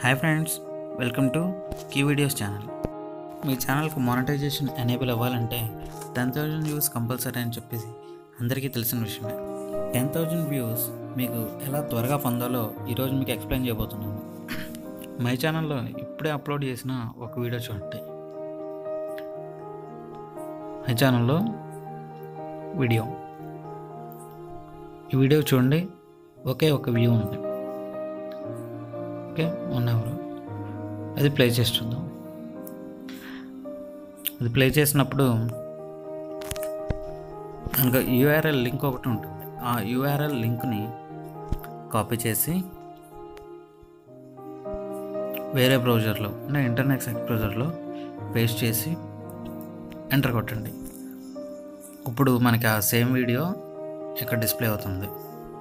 Hi friends, welcome to key videos channel. మీ ఛానల్కు monetization enable అవ్వాలంటే 10,000 వ్యూస్ కంపల్సరీ అని చెప్పేసి అందరికీ తెలిసిన విషయమే. 10,000 వ్యూస్ మీకు ఎలా త్వరగా పొందాలో ఈరోజు మీకు ఎక్స్ప్లెయిన్ చేయబోతున్నాను. మై ఛానల్లో ఇప్పుడే అప్లోడ్ చేసిన ఒక వీడియో చూడండి. మై ఛానల్లో ఈ వీడియో చూడండి. ఒకే ఒక వ్యూ ఉంది. Okay, 1 hour. అది ప్లే చేసి చూద్దాం. అది ప్లే చేసినప్పుడు దానికి యూఆర్ఎల్ లింక్ ఒకటి ఉంటుంది. ఆ యూఆర్ఎల్ లింక్ని కాపీ చేసి వేరే బ్రౌజర్లో అంటే ఇంటర్నెట్ ఎక్స్ప్లోరర్లో పేస్ట్ చేసి ఎంటర్ కొట్టండి. ఇప్పుడు మనకి ఆ సేమ్ వీడియో ఇక్కడ డిస్ప్లే అవుతుంది.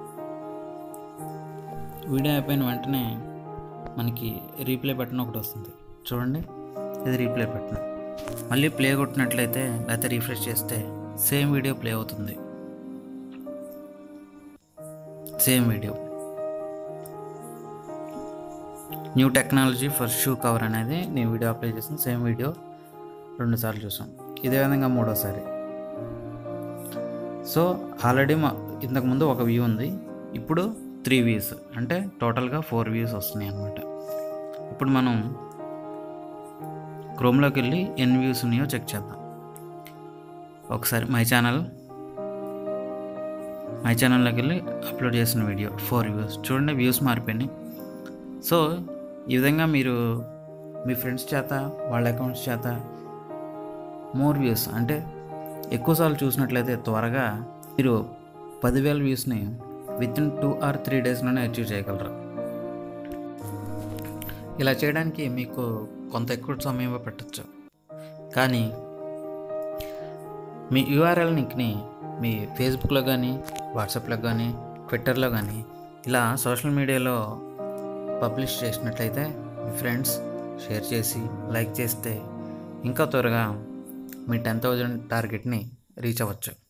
వీడియో అయిపోయిన వెంటనే మనకి రీప్లే బటన్ ఒకటి వస్తుంది చూడండి. ఇది రీప్లే బటన్. మళ్ళీ ప్లే కొట్టినట్లయితే లేకపోతే రీఫ్రెష్ చేస్తే సేమ్ వీడియో ప్లే అవుతుంది. Same video. New technology for shoe cover అనేది నేను వీడియో అప్లై చేసిన సేమ్ వీడియో 2 సార్లు చూసాం. ఇదే విధంగా 3వసారి. సో ఆల్రెడీ ఇంతకుముందు ఒక వ్యూ ఉంది, ఇప్పుడు 3 వ్యూస్, అంటే టోటల్గా 4 వ్యూస్ వస్తున్నాయి అన్నమాట. ఇప్పుడు మనం క్రోమ్లోకి వెళ్ళి ఎన్ని వ్యూస్ ఉన్నాయో చెక్ చేద్దాం. ఒకసారి మై ఛానల్లోకి వెళ్ళి అప్లోడ్ చేసిన వీడియో 4 వ్యూస్ చూడండి. వ్యూస్ మారిపోయినాయి. సో ఈ విధంగా మీరు మీ ఫ్రెండ్స్ చేత వాళ్ళ అకౌంట్స్ చేత మోర్ వ్యూస్ అంటే ఎక్కువసార్లు చూసినట్లయితే త్వరగా మీరు 10,000 వ్యూస్ని వితిన్ 2 or 3 డేస్లోనే అచీవ్ చేయగలరు. ఇలా చేయడానికి మీకు కొంత ఎక్కువ సమయం పట్టచ్చు. కానీ మీ యూఆర్ఎల్ లింక్ని మీ ఫేస్బుక్లో కానీ, వాట్సాప్లో కానీ, ట్విట్టర్లో కానీ ఇలా సోషల్ మీడియాలో పబ్లిష్ చేసినట్లయితే మీ ఫ్రెండ్స్ షేర్ చేసి లైక్ చేస్తే ఇంకా త్వరగా మీ 10,000 టార్గెట్ని రీచ్ అవ్వచ్చు.